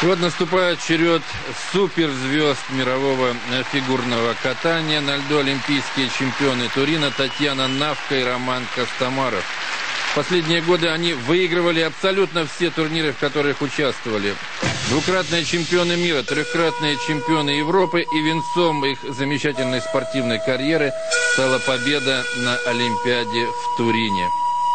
И вот наступает черед суперзвезд мирового фигурного катания на льду. Олимпийские чемпионы Турина Татьяна Навка и Роман Костомаров. В последние годы они выигрывали абсолютно все турниры, в которых участвовали. Двукратные чемпионы мира, трехкратные чемпионы Европы, и венцом их замечательной спортивной карьеры стала победа на Олимпиаде в Турине.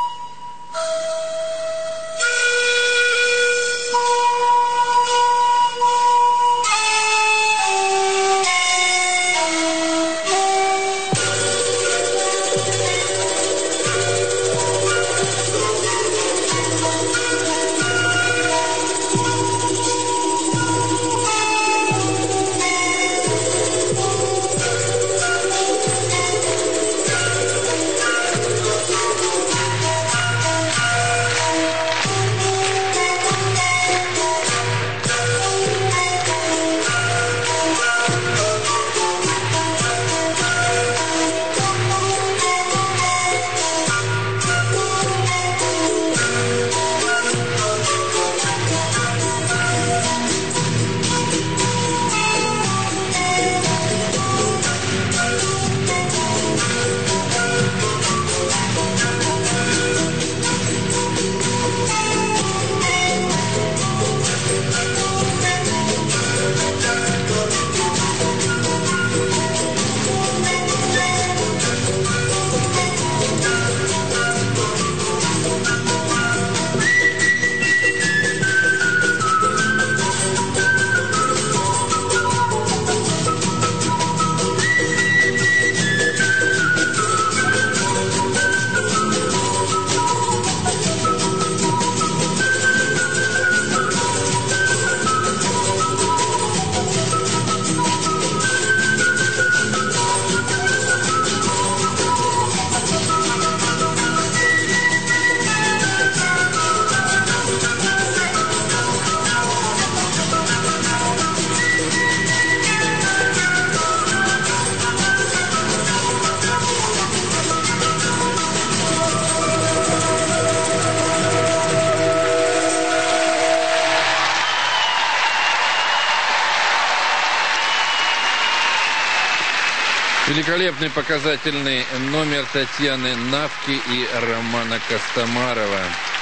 Великолепный показательный номер Татьяны Навки и Романа Костомарова.